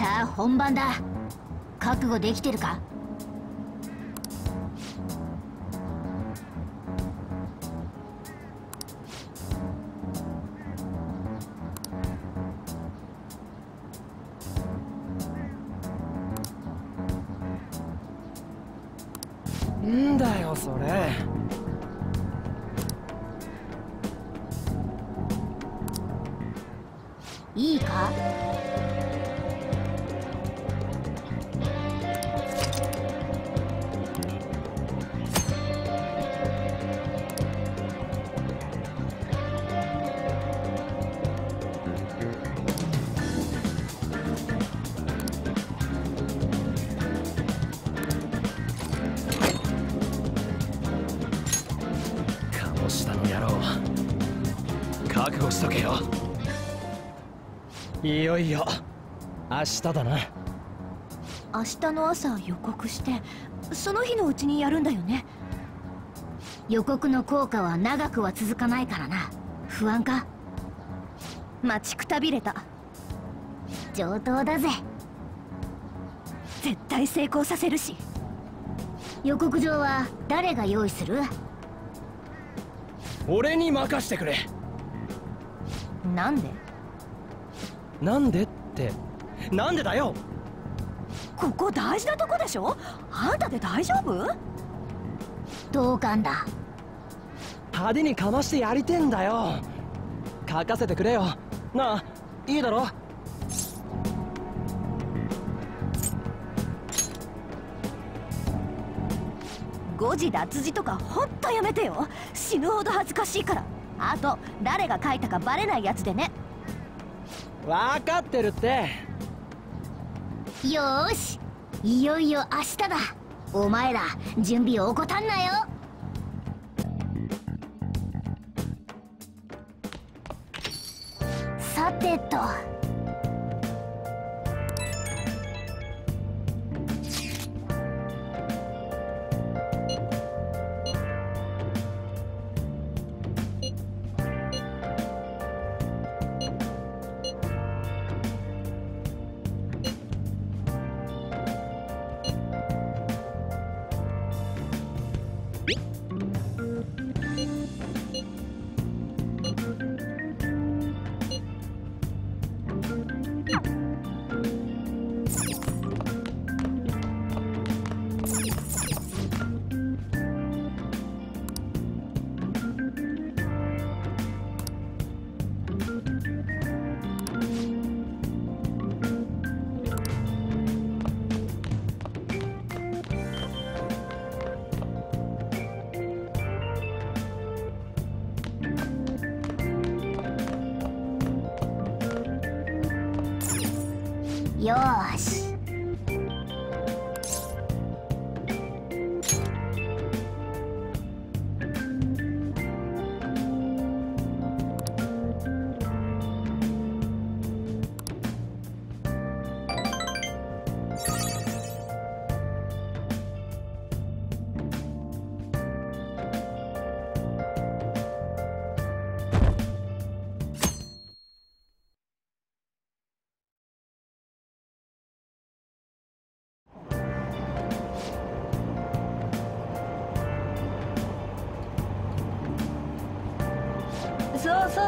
さあ本番だ。覚悟できてるか？ んだよそれ。 いいか？ 鴨下の野郎、覚悟しとけよ。いよいよ明日だな。 明日の朝予告してその日のうちにやるんだよね。予告の効果は長くは続かないからな。不安か？待ちくたびれた。上等だぜ。絶対成功させるし。予告状は誰が用意する？ 俺に任してくれ。 なんで？ なんでってなんでだよ。 ここ大事なとこでしょ。あんたで大丈夫？同感だ。 派手にかましてやりてんだよ。書かせてくれよなあ。いいだろ。 誤字脱字とかほんとやめてよ。死ぬほど恥ずかしいから。あと誰が書いたかバレないやつでね。 分かってるって。 よーし、いよいよ明日だ。お前ら準備を怠んなよ。さてと、よーし。そうそう。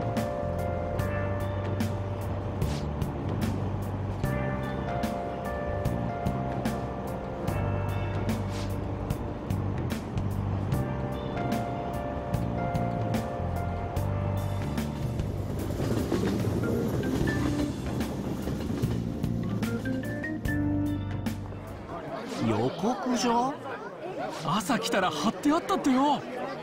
予告状？朝来たら貼ってあったってよ。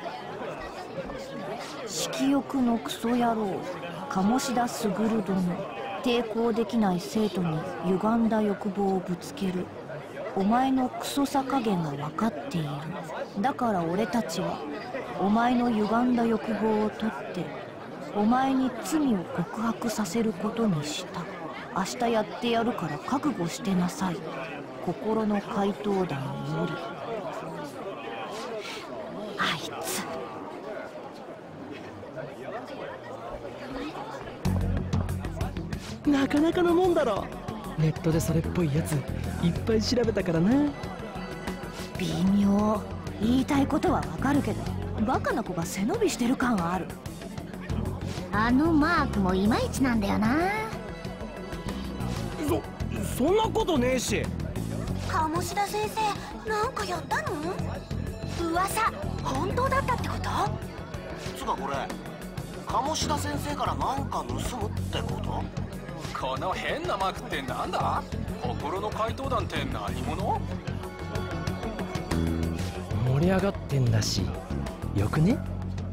色欲のクソ野郎、鴨志田卓殿。抵抗できない生徒に歪んだ欲望をぶつける。お前のクソさ加減が分かっている。だから俺たちはお前の歪んだ欲望を取ってお前に罪を告白させることにした。明日やってやるから覚悟してなさい。心の怪盗団より。あいつ。 なかなかのもんだろ。 ネットでそれっぽいやついっぱい調べたからな。 微妙。言いたいことはわかるけど、バカな子が背伸びしてる感はある。 あのマークもいまいちなんだよな。 そんなことねえし。 鴨志田先生、なんかやったの？噂、本当だったってこと？ つうかこれ、鴨志田先生からなんか盗むってこと？ この変なマークってなんだ？心の怪盗団って何者？ 盛り上がってんだし、よくね？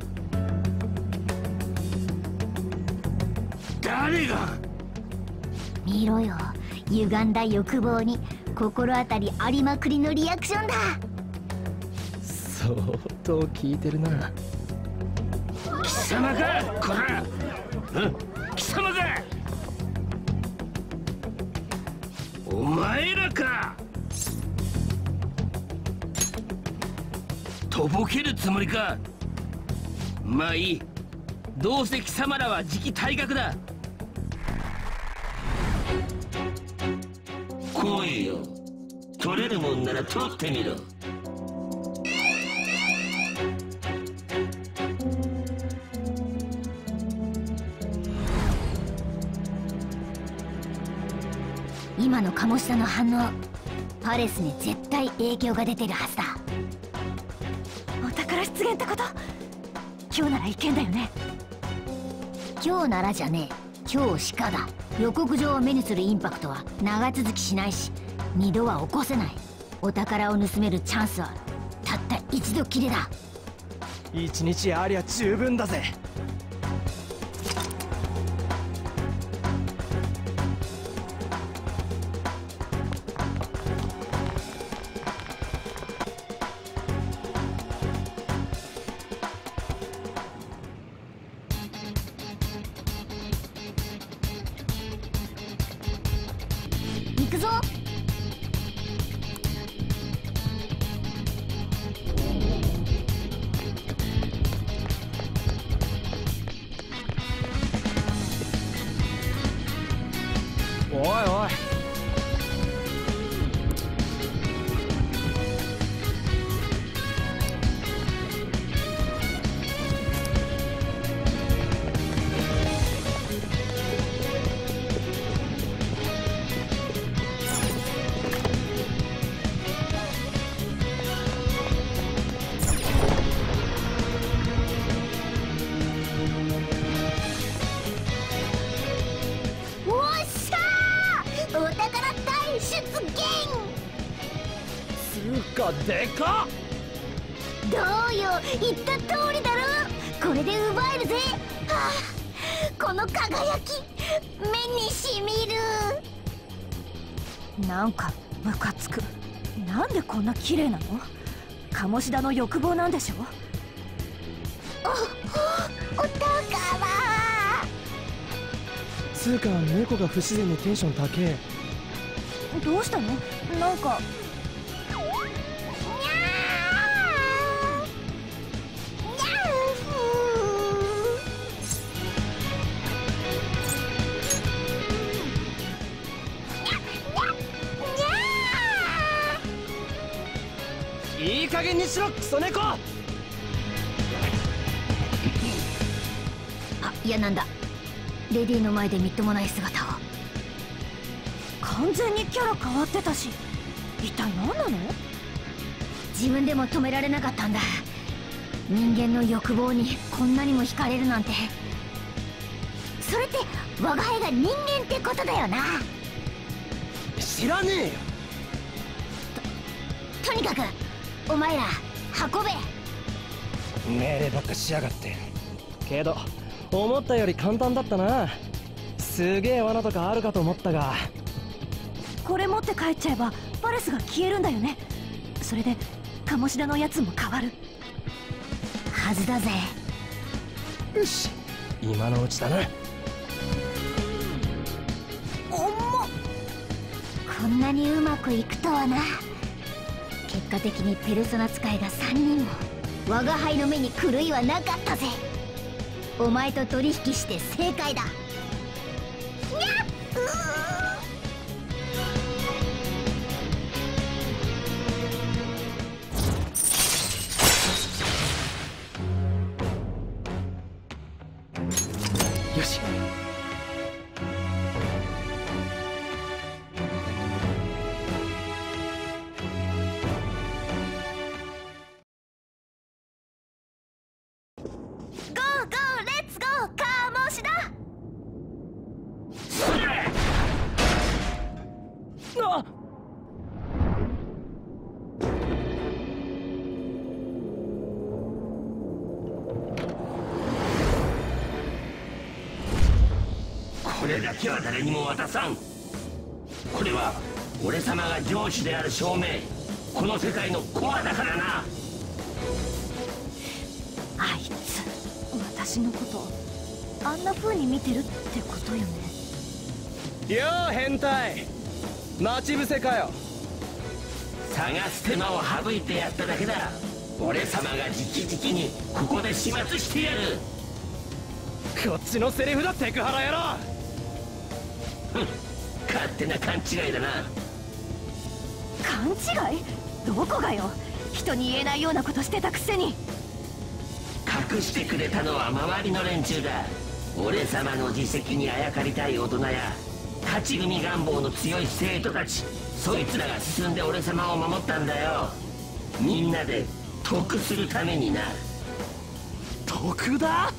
誰が？ 見ろよ、歪んだ欲望に心当たりありまくりのリアクションだ。 相当聞いてるな。 貴様かこら。貴様か。お前らか。とぼけるつもりか。まあいい、どうせ貴様らは次期退学だ。来いよ、取れるもんなら取ってみろ。 今の鴨志田の反応、パレスに絶対影響が出てるはずだ。 お宝出現ってこと？今日ならいけんだよね。 今日ならじゃねえ、今日しかだ。予告状を目にするインパクトは長続きしないし、二度は起こせない。お宝を盗めるチャンスはたった一度きりだ。 一日ありゃ十分だぜ。 行くぞ。 おいおい、 おっしゃー、お宝大出現。 つうかでかっ。 どうよ、言った通りだろ。これで奪えるぜ。はあ、この輝き目にしみる。 なんかムカつく。なんでこんな綺麗なの？鴨志田の欲望なんでしょ？ お宝。 つうか猫が不自然にテンション高え。 どうしたの？なんかいい加減にしろクソ猫。 あ、いやなんだ、レディの前でみっともない姿を。 完全にキャラ変わってたし、一体何なの？ 自分でも止められなかったんだ。人間の欲望にこんなにも惹かれるなんて。それって我が輩が人間ってことだよな。 知らねえよ。 とにかくお前ら運べ。 命令ばっかしやがって。けど思ったより簡単だったな。すげえ罠とかあるかと思ったが。 これ持って帰っちゃえばパレスが消えるんだよね。それで鴨志田のやつも変わるはずだぜ。 よし、今のうちだな。 こんなにうまくいくとはな。結果的にペルソナ使いが3人も。我が輩の目に狂いはなかったぜ。お前と取引して正解だ。にゃっ、 これだけは誰にも渡さん。これは俺様が上司である証明、この世界のコアだからな。 あいつ私のことあんな風に見てるってことよね。 よう変態、待ち伏せかよ。 探す手間を省いてやっただけだ。俺様が直々にここで始末してやる。 こっちのセリフだ、セクハラ野郎。 ふん、勝手な勘違いだな。 勘違い？どこがよ。人に言えないようなことしてたくせに。 隠してくれたのは周りの連中だ。俺様の自責にあやかりたい大人や勝ち組願望の強い生徒たち、そいつらが進んで俺様を守ったんだよ。みんなで得するためにな。 得だ？ わ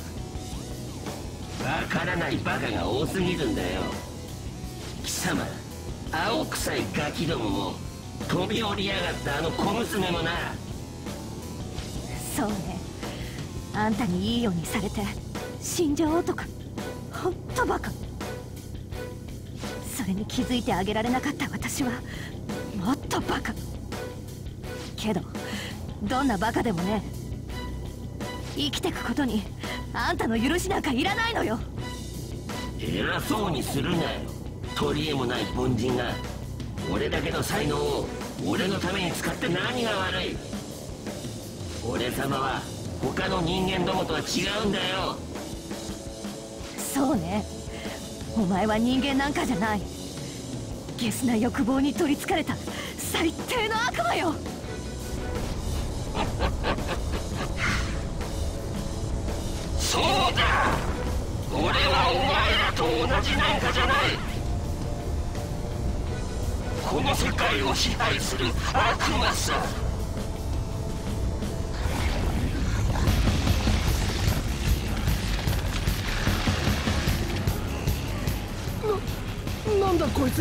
からないバカが多すぎるんだよ。貴様、青臭いガキどもも飛び降りやがったあの小娘もな。 そうね、あんたにいいようにされて死んじゃおうとか、ほんとバカ。それに気づいてあげられなかった私はもっとバカ。けどどんなバカでもね、生きてくことにあんたの許しなんかいらないのよ。 偉そうにするなよ、取り柄もない凡人が。俺だけの才能を俺のために使って何が悪い。俺様は他の人間どもとは違うんだよ。 そうね、お前は人間なんかじゃない。ゲスな欲望に取りつかれた最低の悪魔よ。 そうだ、俺はお前らと同じなんかじゃない。この世界を支配する悪魔さ。 なんだこいつ。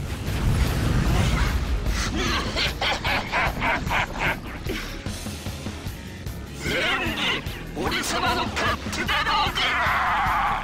全部俺様の勝手だろうが。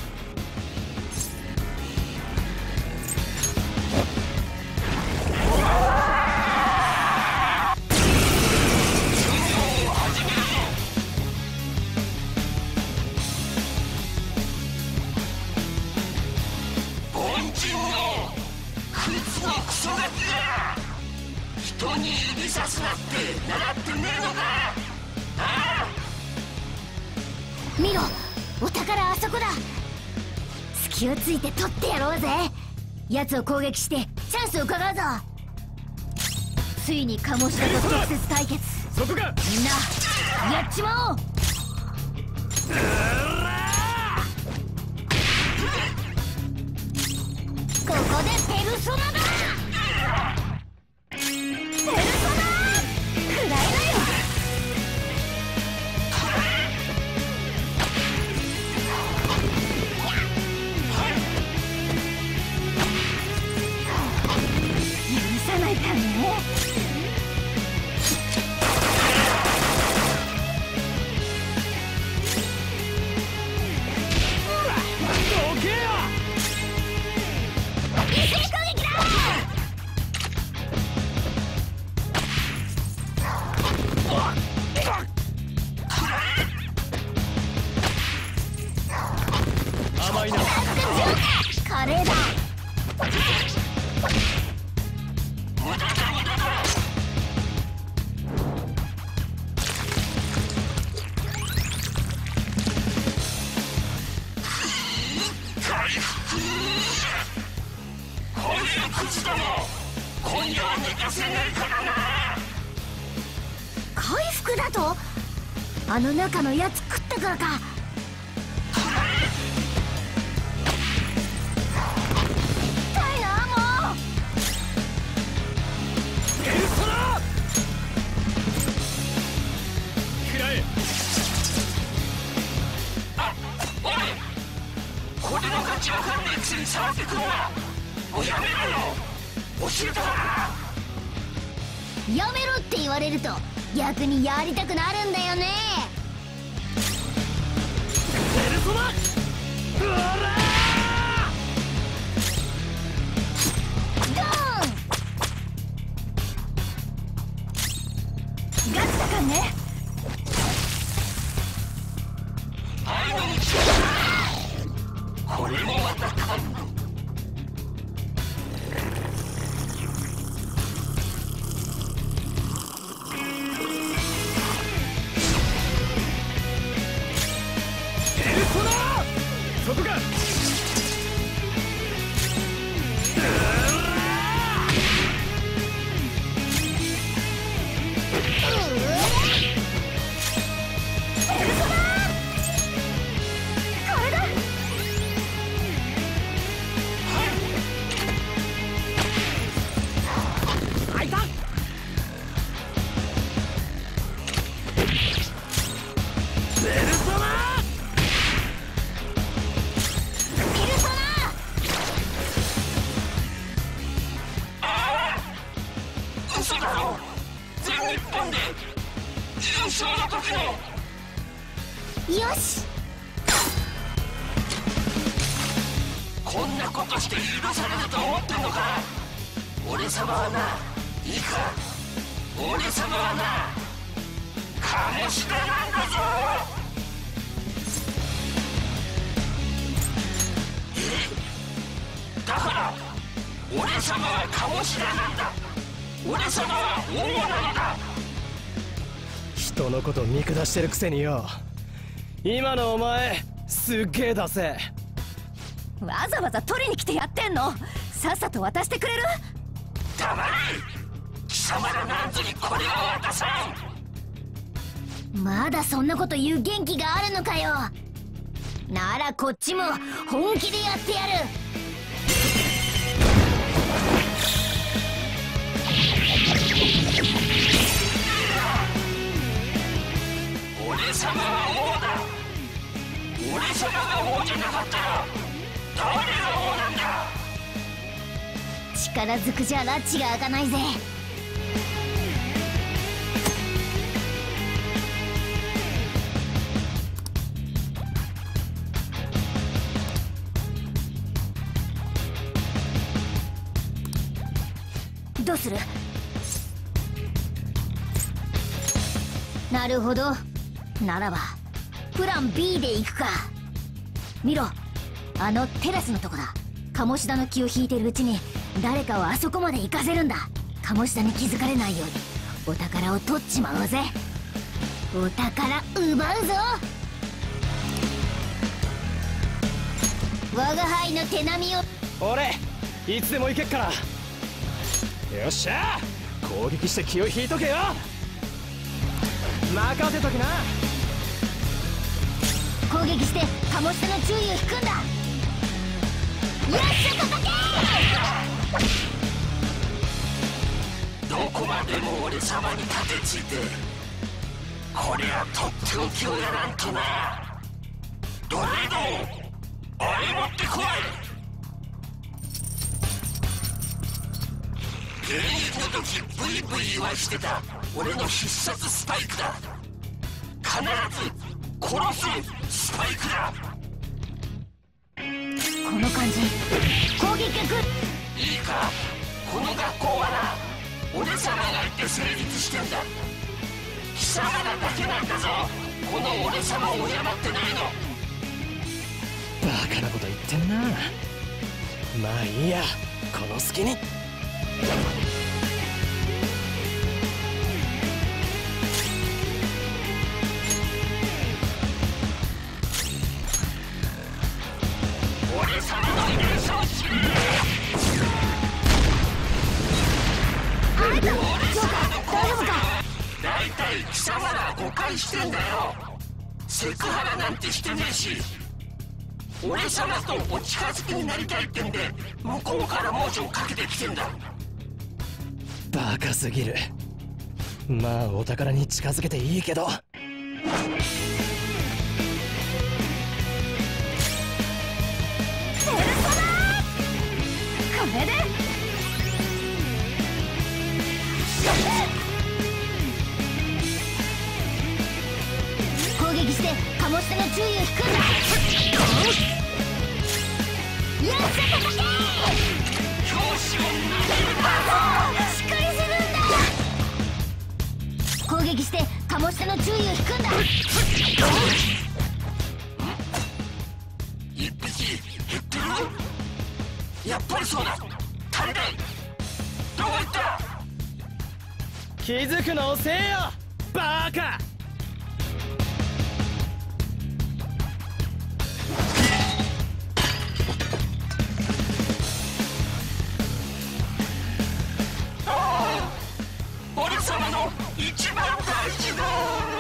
人に指さすなって習ってねえのか。ああ、 見ろ、お宝あそこだ。隙をついて取ってやろうぜ。奴を攻撃してチャンスを伺うぞ。ついに鴨志田と直接対決。 そこか。 みんなやっちまおう。ここでペルソナだ。ペルソナくらいだよ。許さないからね。 どけよ。 一斉攻撃だ。 甘いな。 カレーだ。 こういうクズども今夜は寝かせないからな。 回復だと？あの中のやつ食ったからか。痛いなもう。 ペルソナくらえ。 あ、おい、これの価値わかんねえくせに触ってくるな。もうやめろよ、教えたからな。 やめろって言われると逆にやりたくなるんだよね。 ペルソナ。うわらー。 よし。 こんなことして許されると思ってんのか。俺様はな、いいか、俺様はな、鴨志田なんだぞ。だから俺様は鴨志田なんだ。俺様は王なのだ。 人のこと見下してるくせによ。今のお前すっげえだせ。 わざわざ取りに来てやってんの。さっさと渡してくれる？ 黙れ。貴様らなんぞにこれを渡さん。 まだそんなこと言う元気があるのかよ。ならこっちも本気でやってやる。 俺様は王だ。俺様が王じゃなかったら誰が王なんだ。 力ずくじゃ拉致が開かないぜ。どうする？なるほど。ならばプラン B で行くか。見ろ、あのテラスのとこだ。鴨志田の気を引いてるうちに誰かをあそこまで行かせるんだ。鴨志田に気づかれないようにお宝を取っちまおうぜ。お宝奪うぞ。我が輩の手並みを。 俺いつでも行けっから。よっしゃ、攻撃して気を引いとけよ。任せときな。 攻撃して鴨志田の注意を引くんだ。よっしゃ叩け。 どこまでも俺様に立てついて、こりゃとっておきをやらんとな。ドレード、あれ持ってこい。現役の時ブイブイ言わしてた俺の必殺スパイクだ。必ず殺すスパイクだ。 この感じ、攻撃が来る。 いいか、この学校はな、俺様がいて成立してんだ。貴様らだけなんだぞ、この俺様を敬ってないの。 バカなこと言ってんな。まあいいや、この隙に。 俺様の優勝しろ。 あんた、ジョーカー、大丈夫か？ 大体貴様ら誤解してんだよ。セクハラなんてしてねえし、俺様とお近づきになりたいってんで向こうからモーションかけてきてんだ。 バカすぎる。まあお宝に近づけていいけど。 これで攻撃して鴨志田の注意を引くんだ。よっしゃ叩け。 教師を投げるな。 しっかりするんだ。攻撃して鴨志田の注意を引くんだ。 一匹減ってる。やっぱりそうだ。足りない。どこ行った。 気づくの遅えよバカ。 俺様の一番大事な。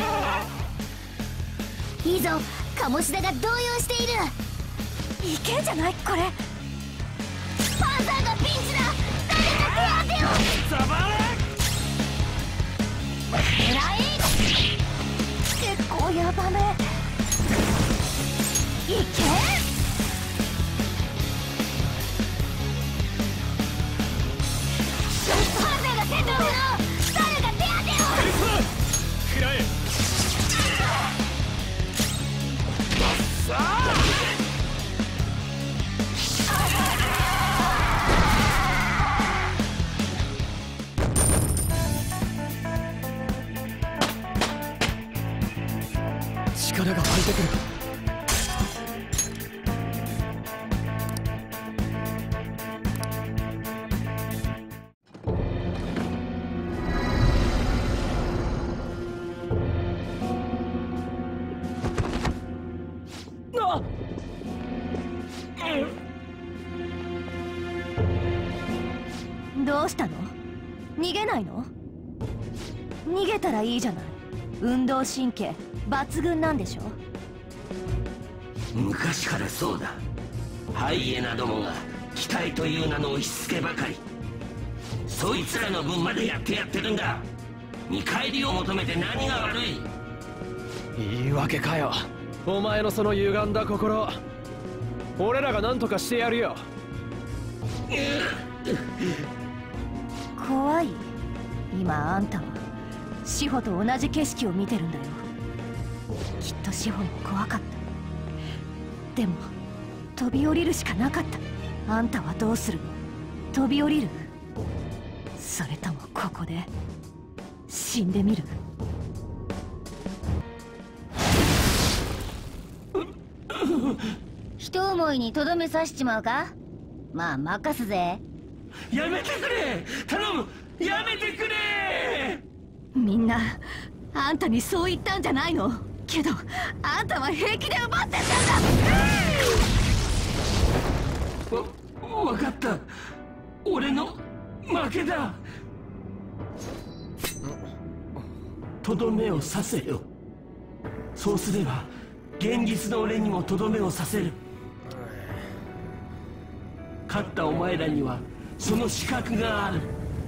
いいぞ、鴨志田が動揺している。 いけんじゃないこれ。 パンサーがピンチだ。誰か手当てを。 ザバレ。 狙い。 結構ヤバめ。いけ。 パンサーが戦闘不能。誰か手当てを。 食らえ。 どうしたの？逃げないの？逃げたらいいじゃない。運動神経抜群なんでしょ。 昔からそうだ。ハイエナどもが期待という名の押し付けばかり。そいつらの分までやってるんだ。見返りを求めて何が悪い。 言い訳かよ。お前のその歪んだ心、俺らが何とかしてやるよ。 怖い？今あんたは志保と同じ景色を見てるんだよ。きっと志保も怖かった。でも飛び降りるしかなかった。あんたはどうするの？飛び降りる？それともここで死んでみる？ 一思いにとどめさしちまうか？まあ任すぜ。 やめてくれ、頼む、やめてくれ。 みんなあんたにそう言ったんじゃないの？けどあんたは平気で奪ってたんだ。 わかった。俺の負けだ。とどめを刺せよ。そうすれば現実の俺にもとどめを刺せる。勝ったお前らにはその資格がある。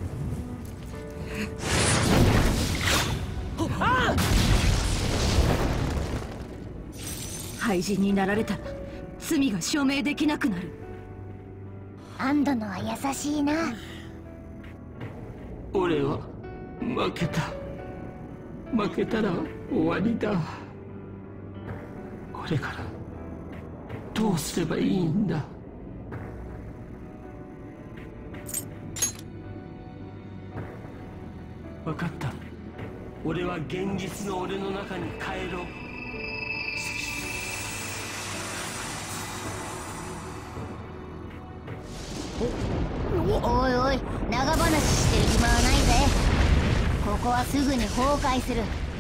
廃人になられたら罪が証明できなくなる。 アンドのは優しいな。 俺は負けた。負けたら終わりだ。これからどうすればいいんだ。分かった。俺は現実の俺の中に帰ろう。 おいおい、長話してる暇はないぜ。ここはすぐに崩壊する。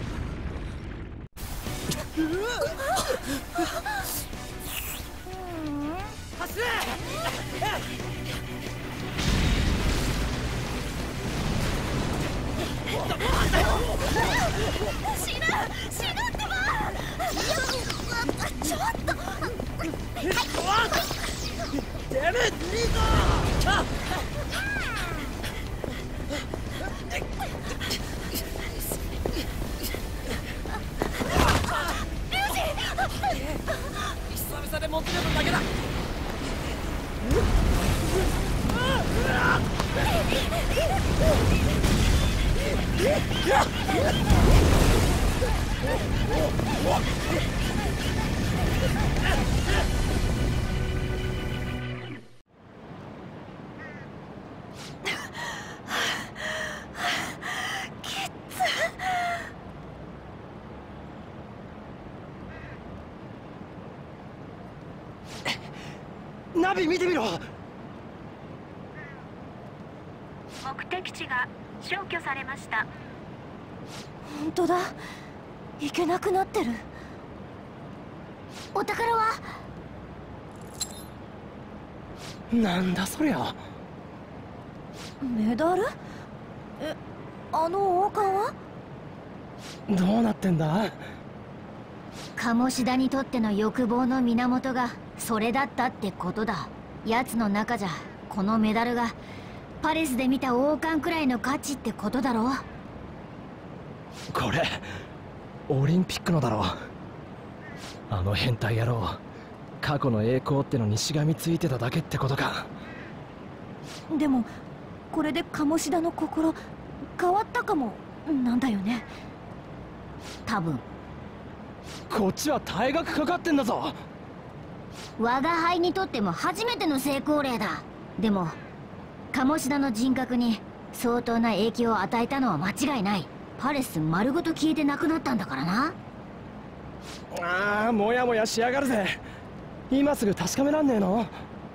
死ぬってば。ちょっと久々で持ってるだけだ。ナビ見てみろ。 目的地が消去されました。 本当だ。行けなくなってる。 お宝は？ なんだそりゃ。 メダル？あの王冠は？ どうなってんだ？ 鴨志田にとっての欲望の源がそれだったってことだ。奴の中じゃこのメダルがパレスで見た王冠くらいの価値ってことだろ。 これオリンピックのだろう。あの変態野郎、過去の栄光ってのにしがみついてただけってことか。 でもこれで鴨志田の心変わったかもなんだよね。 多分。 こっちは退学かかってんだぞ。 我が輩にとっても初めての成功例だ。でも鴨志田の人格に相当な影響を与えたのは間違いない。パレス丸ごと消えてなくなったんだからな。 ああ、もやもやしやがるぜ。今すぐ確かめらんねえの？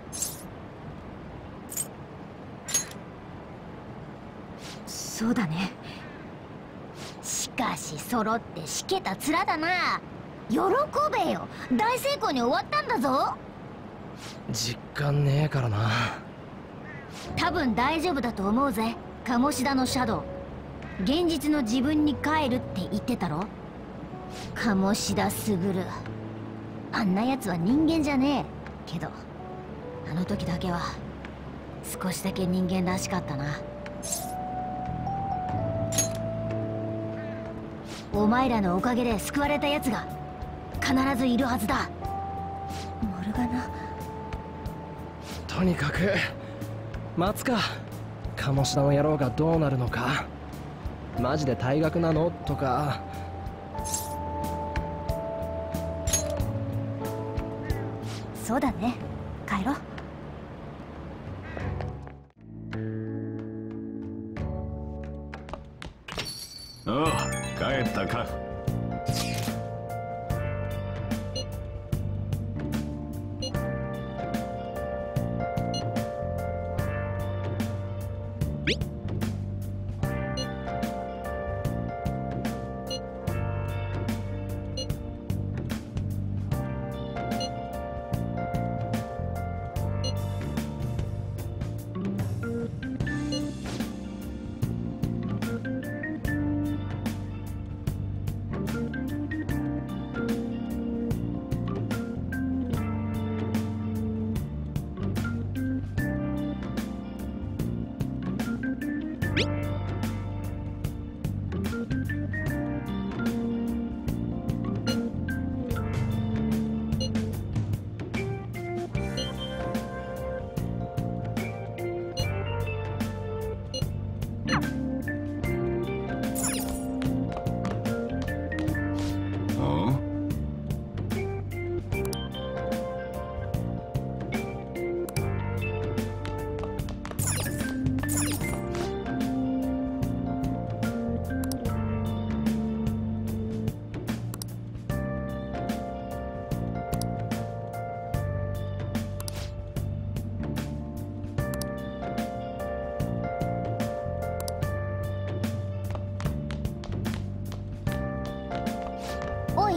そうだね。 しかし揃ってしけた面だな。喜べよ、大成功に終わったんだぞ。 実感ねえからな。 多分大丈夫だと思うぜ。鴨志田のシャドウ、現実の自分に帰るって言ってたろ。鴨志田卓、あんなやつは人間じゃねえけど、あの時だけは少しだけ人間らしかったな。お前らのおかげで救われたやつが必ずいるはずだ。 モルガナ。 とにかく待つか。鴨志田の野郎がどうなるのか。マジで退学なのとか。 そうだね、帰ろう。 おう、帰ったか。 おい、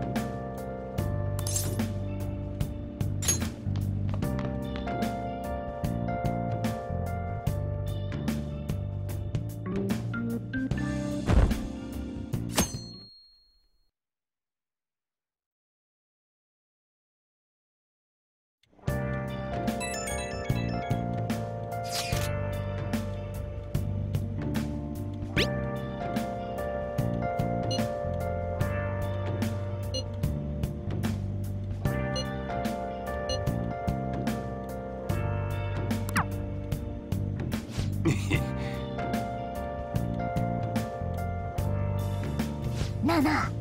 なあなあ。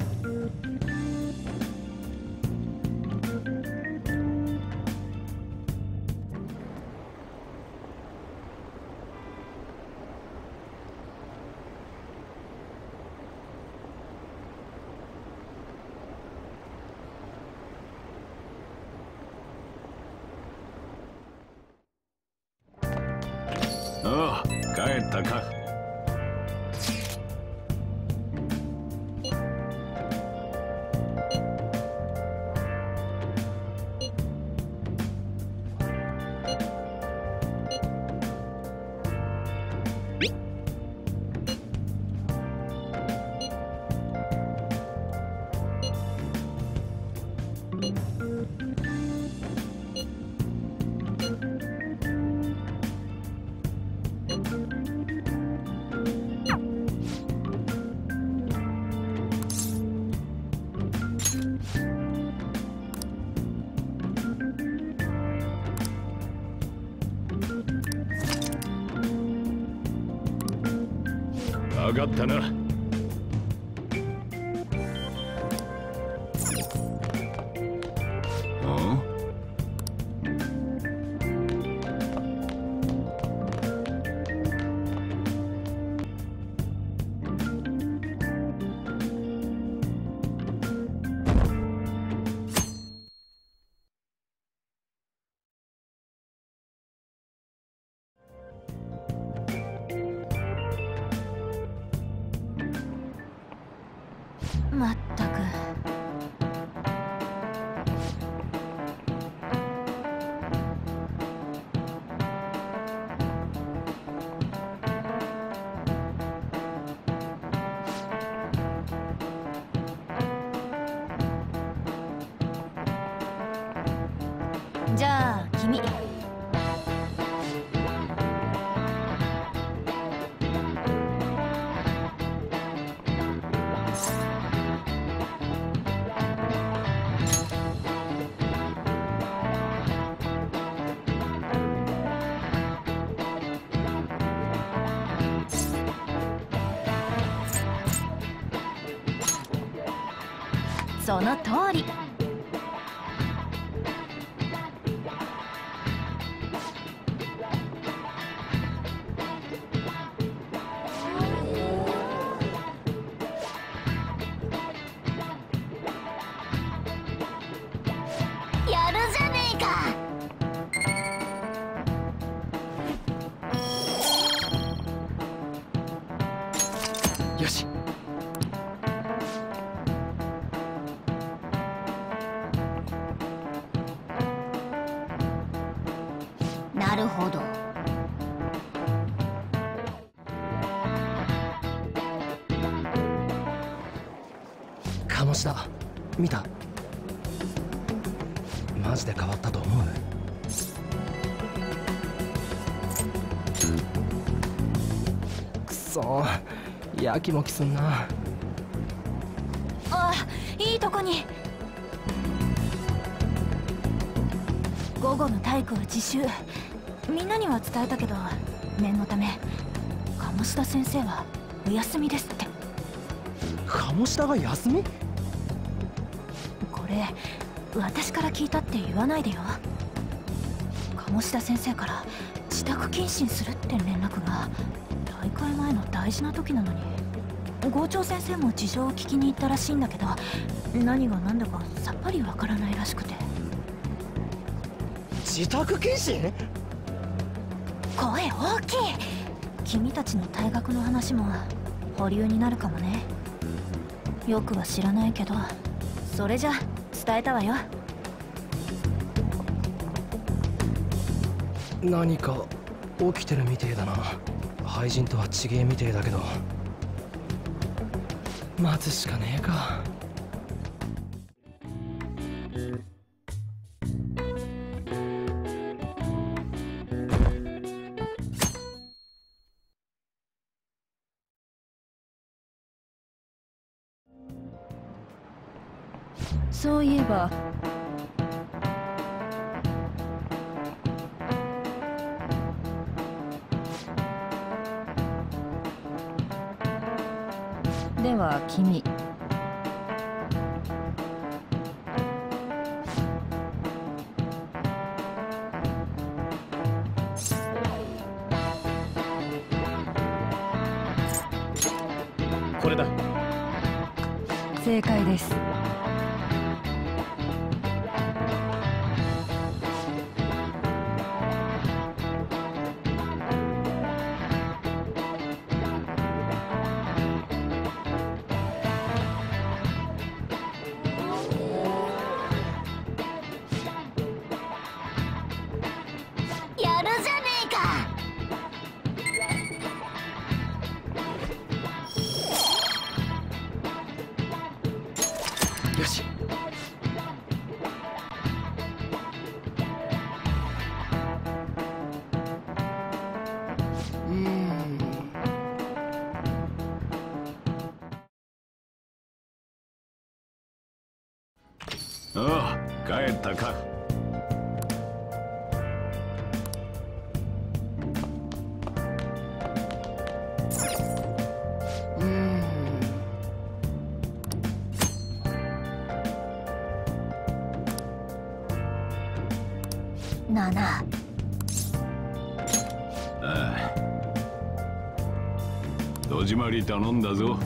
おう、帰ったか。分かったな。 じゃあ君。その通り。 やるじゃねえか。 よし。 なるほど。 鴨志田、見た？マジで変わったと思う？くそー、やきもきすんな。 あ、いいとこに。午後の体育は自習。みんなには伝えたけど、念のため鴨志田先生はお休みですって。 鴨志田が休み？ これ私から聞いたって言わないでよ。鴨志田先生から自宅謹慎するって連絡が。大会前の大事な時なのに。校長先生も事情を聞きに行ったらしいんだけど、何が何だかさっぱりわからないらしくて。 自宅謹慎？ 声大きい。君たちの退学の話も保留になるかもね。よくは知らないけど、それじゃ伝えたわよ。 何か起きてるみてえだな。廃人とは違えみてえだけど、待つしかねえか。 そういえばでは君、 これだ。 正解です。 やるじゃねえか。 よし。 ああ、帰ったか。 7。 ああ、戸締まり頼んだぞ。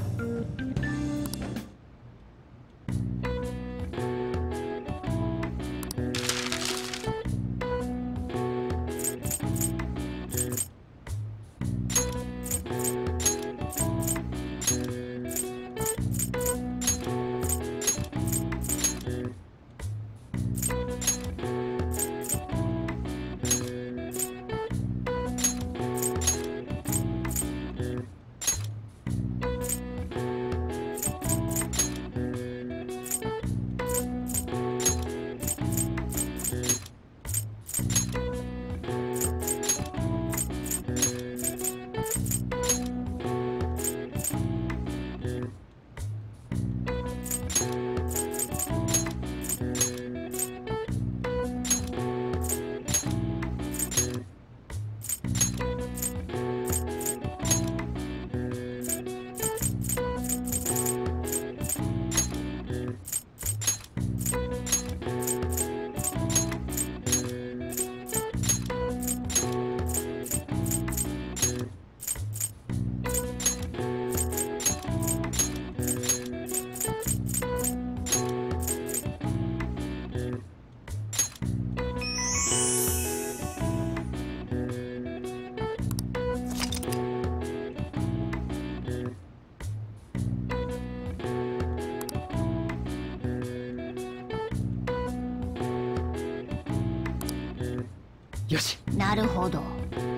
よし。 なるほど。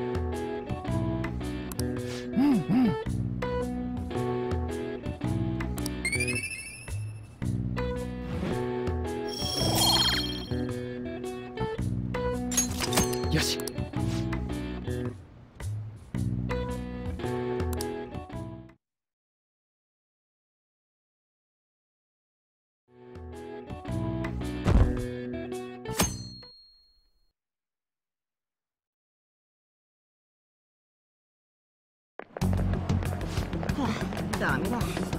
うんうん。 よし。 ダメだ。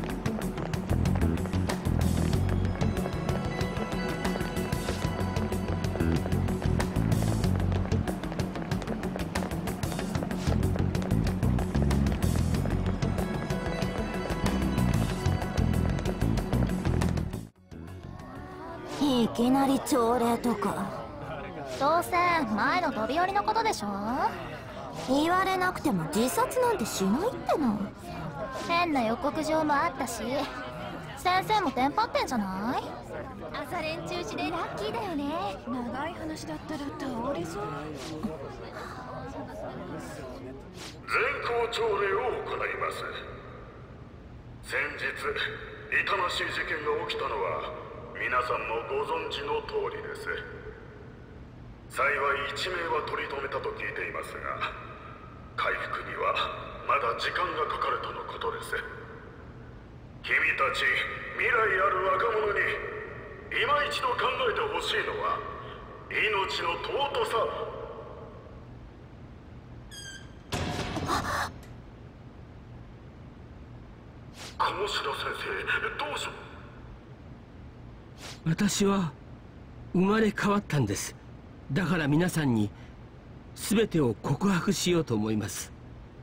いきなり朝礼とか。 どうせ前の飛び降りのことでしょ。 言われなくても自殺なんてしないっての。 変な予告状もあったし、先生もテンパってんじゃない？朝練中止でラッキーだよね。 長い話だったら倒れそう。 全校朝礼を行います。先日痛ましい事件が起きたのは皆さんもご存知の通りです。幸い1名は取り留めたと聞いていますが、回復にはまだ時間がかかるとのことです。君たち未来ある若者に今一度考えてほしいのは命の尊さ。鴨志田先生、どうしよう。私は生まれ変わったんです。だから皆さんに全てを告白しようと思います。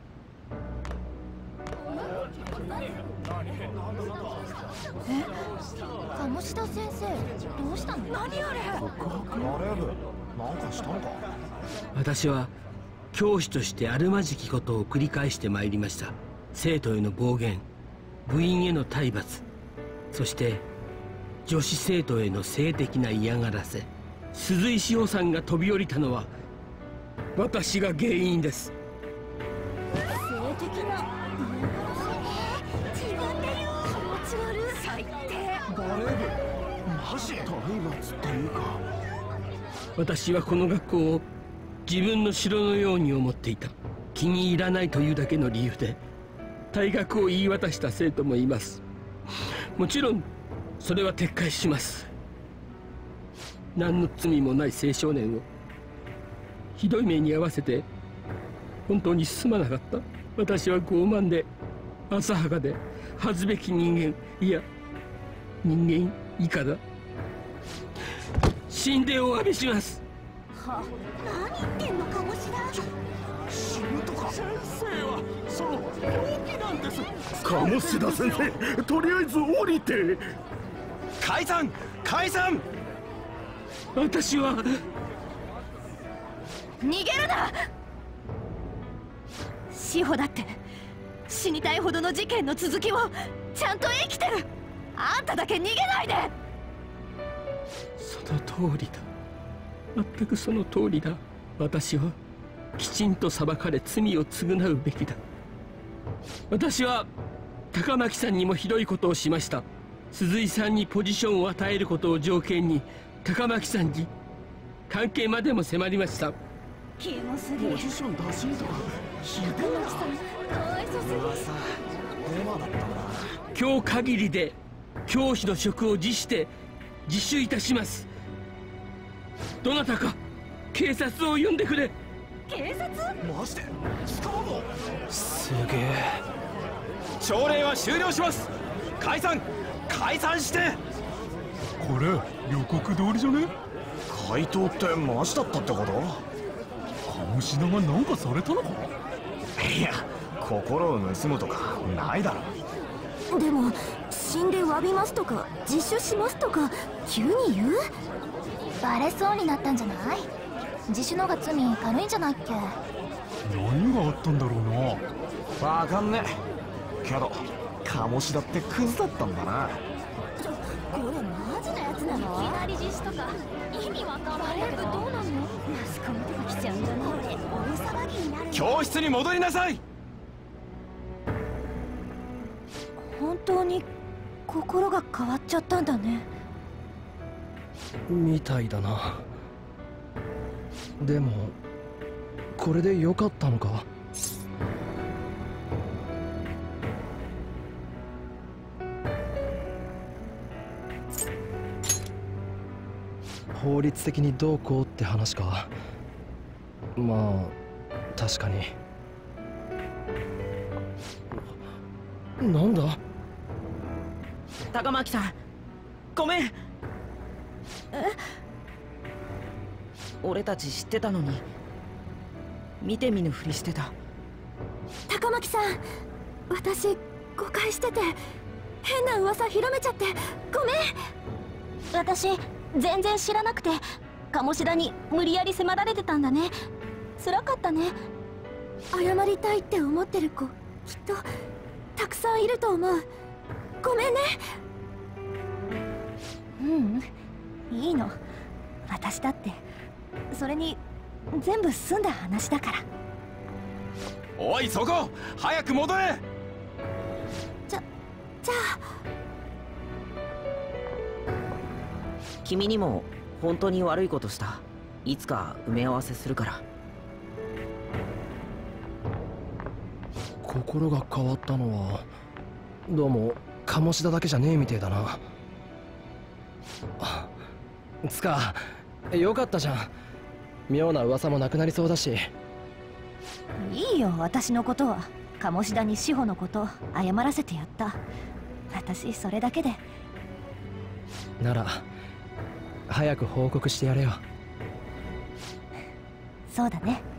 鴨志田先生、どうしたの？何あれ？ 告白？バレー部なんかしたのか？ 私は教師としてあるまじきことを繰り返してまいりました。生徒への暴言、部員への体罰、そして女子生徒への性的な嫌がらせ。鈴井志保さんが飛び降りたのは私が原因です。 性的な嫌がらせ？自分で言う。気持ち悪い。最低。 バレー部マジ？体罰っていうか。 私はこの学校を自分の城のように思っていた。気に入らないというだけの理由で退学を言い渡した生徒もいます。もちろんそれは撤回します。何の罪もない青少年をひどい目に遭わせて本当にすまなかった。私は傲慢で浅はかで恥ずべき人間、いや人間以下だ。死んでお詫びします。 は、何言ってんの鴨志田。 死ぬとか。先生はその病気なんです。 鴨志田先生、とりあえず降りて。 解散解散。 私は逃げるな。志保だって死にたいほどの事件の続きをちゃんと生きてる。あんただけ逃げないで。 その通りだ。全くその通りだ。私はきちんと裁かれ罪を償うべきだ。私は高巻さんにもひどいことをしました。鈴井さんにポジションを与えることを条件に高巻さんに関係までも迫りました。 キモすぎる。 ポジション出しとかひでえな。 かわいそすぎる。 デマだったんだ。 今日限りで教師の職を辞して自首いたします。どなたか警察を呼んでくれ。 警察？ マジで？捕まんの？ すげえ。朝礼は終了します。解散解散して。 これ予告通りじゃね？怪盗ってマジだったってこと？鴨志田がなんかされたのか？いや、心を盗むとかないだろ。 でも死んで詫びますとか自首しますとか急に言う？ バレそうになったんじゃない？自首のが罪軽いんじゃないっけ？ 何があったんだろうな。 わかんねえけど鴨志田ってクズだったんだな。 これマジなやつなの？ いきなり自首とか意味わかんない。バレー部どうなんの？マスコミとか来ちゃちゃんじゃなくて大騒ぎになる。 教室に戻りなさい。 本当に心が変わっちゃったんだね。 みたいだな。でもこれで良かったのか？法律的にどうこうって話か。まあ確かに。なんだ？ 高巻さん、ごめん。俺たち知ってたのに見て見ぬふりしてた。 高巻さん、私誤解してて変な噂広めちゃってごめん。私全然知らなくて鴨志田に無理やり迫られてたんだね。辛かったね。謝りたいって思ってる子きっとたくさんいると思う。ごめんね。いいの。私だって。それに全部済んだ話だから。 おいそこ、早く戻れ。 じゃあ君にも本当に悪いことした。いつか埋め合わせするから。 心が変わったのはどうも鴨志田だけじゃねえみてえだな。つかよかったじゃん。妙な噂もなくなりそうだし。 いいよ、私のことは。鴨志田に志保のこと謝らせてやった。私それだけで。 なら早く報告してやれよ。 そうだね。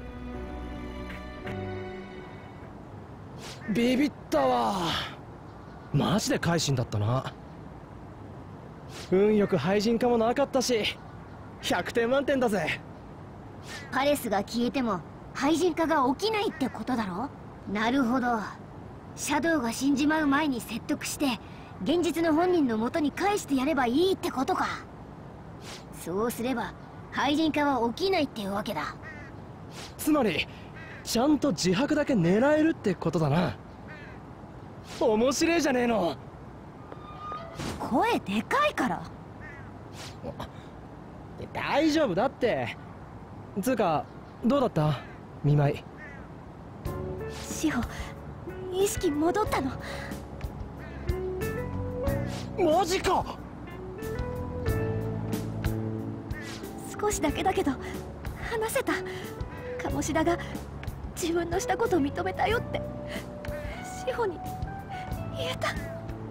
ビビったわ。マジで改心だったな。運よく廃人化もなかったし100点満点だぜ。 パレスが消えても廃人化が起きないってことだろ。なるほど。シャドウが死んじまう前に説得して現実の本人の元に返してやればいいってことか。そうすれば廃人化は起きないってわけだ。 つまりちゃんと自白だけ狙えるってことだな。面白いじゃねえの。 声でかいから。 大丈夫だって。つうかどうだった見舞い。 志保意識戻ったの。 マジか。 少しだけだけど話せた。鴨志田が自分のしたことを認めたよって志保に言えた。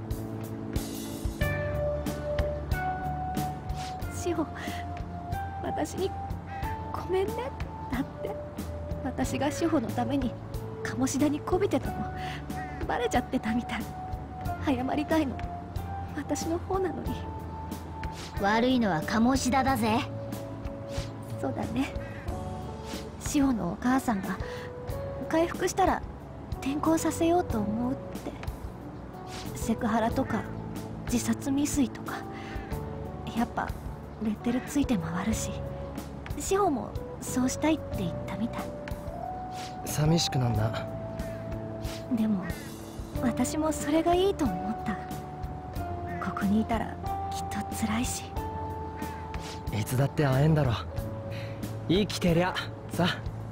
志保、私にごめんね。だって私が志保のために鴨志田にこびてたのバレちゃってたみたい。謝りたいの私の方なのに。 悪いのは鴨志田だぜ。 そうだね。志保のお母さんが回復したら転校させようと思うって。セクハラとか自殺未遂とかやっぱレッテルついて回るし、志保もそうしたいって言ったみたい。 寂しくなんだ。 でも私もそれがいいと思った。ここにいたらきっと辛いし。 いつだって会えんだろ。生きてりゃさ。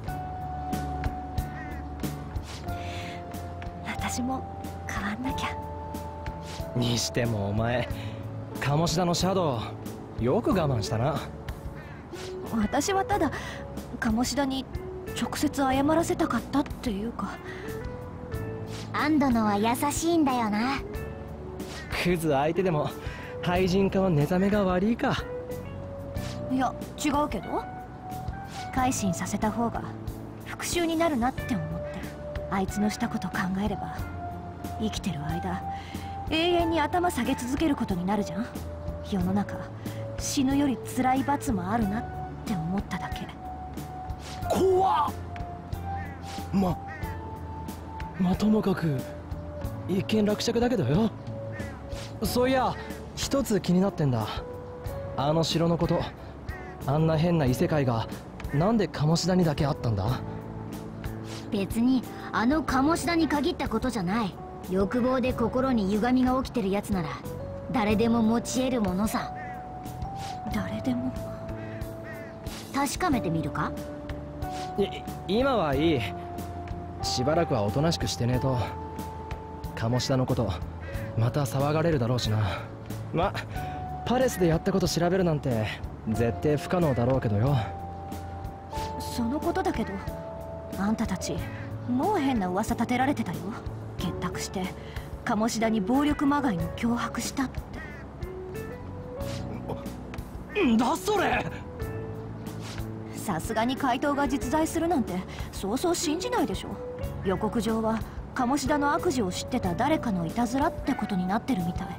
私も変わんなきゃ。 にしてもお前鴨志田のシャドウよく我慢したな。 私はただ鴨志田に直接謝らせたかったっていうか。 安堵のは優しいんだよな。 クズ相手でも廃人化は寝覚めが悪いか。 いや違うけど、改心させた方が復讐になるなって思って。あいつのしたこと考えれば生きてる間永遠に頭下げ続けることになるじゃん。世の中死ぬより辛い罰もあるなって思っただけ。 怖っ。ともかく一見落着だけどよ。そういや一つ気になってんだ。あの城のこと。あんな変な異世界がなんで鴨志田にだけあったんだ？ 別にあの鴨志田に限ったことじゃない。欲望で心に歪みが起きてるやつなら誰でも持ち得るものさ。 誰でも。 確かめてみるか？ 今はいい。しばらくはおとなしくしてねえと鴨志田のことまた騒がれるだろうしな。ま、パレスでやったこと調べるなんて絶対不可能だろうけどよ。 そのことだけど、あんたたちもう変な噂立てられてたよ。結託して鴨志田に暴力まがいの脅迫したって。 んだそれ。 さすがに怪盗が実在するなんてそうそう信じないでしょ。予告状は鴨志田の悪事を知ってた誰かのいたずらってことになってるみたい。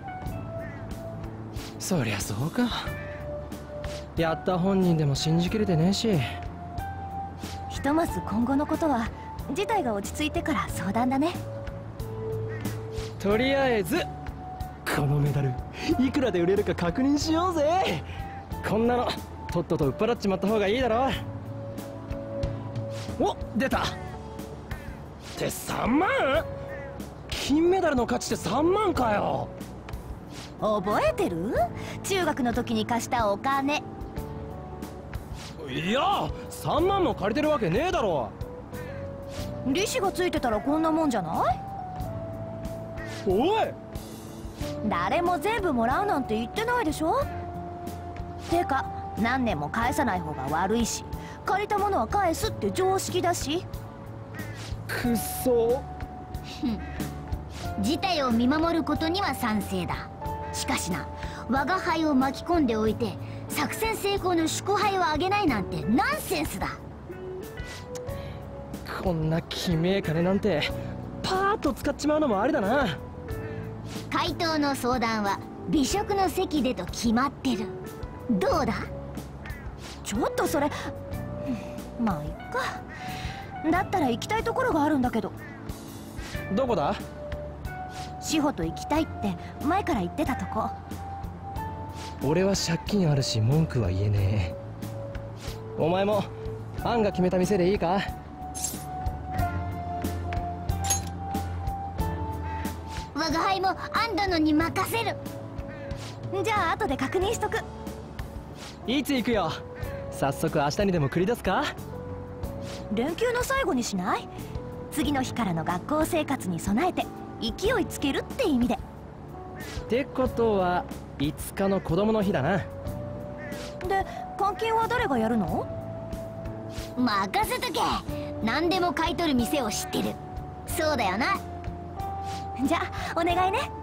そりゃそうか。やった本人でも信じきれてねえし。 ひとまず今後のことは事態が落ち着いてから相談だね。 とりあえずこのメダルいくらで売れるか確認しようぜ。こんなのとっとと売っ払っちまった方がいいだろ。お、出た。って3万？金メダルの価値って3万かよ。 覚えてる？中学の時に貸したお金。 いや、3万も借りてるわけねえだろ。 利子がついてたらこんなもんじゃない？ おい、 誰も全部もらうなんて言ってないでしょ。てか何年も返さない方が悪いし、借りたものは返すって常識だし。 くっそ。 事態を見守ることには賛成だ。しかしな、我が輩を巻き込んでおいて作戦成功の祝杯をあげないなんてナンセンスだ。 こんなきめえ金なんてパーッと使っちまうのもありだな。 怪盗の相談は美食の席でと決まってる。どうだ？ ちょっとそれ、まあいっか。だったら行きたいところがあるんだけど。 どこだ？ 志保と行きたいって前から言ってたとこ。 俺は借金あるし文句は言えねえ。お前もアンが決めた店でいいか？ 我が輩もアン殿に任せる。 じゃあ後で確認しとく。 いつ行くよ？早速明日にでも繰り出すか？ 連休の最後にしない？次の日からの学校生活に備えて勢いつけるって意味で。 ってことは5日の子供の日だな。 で、監禁は誰がやるの？ 任せとけ。何でも買い取る店を知ってる。そうだよな。 じゃあお願いね。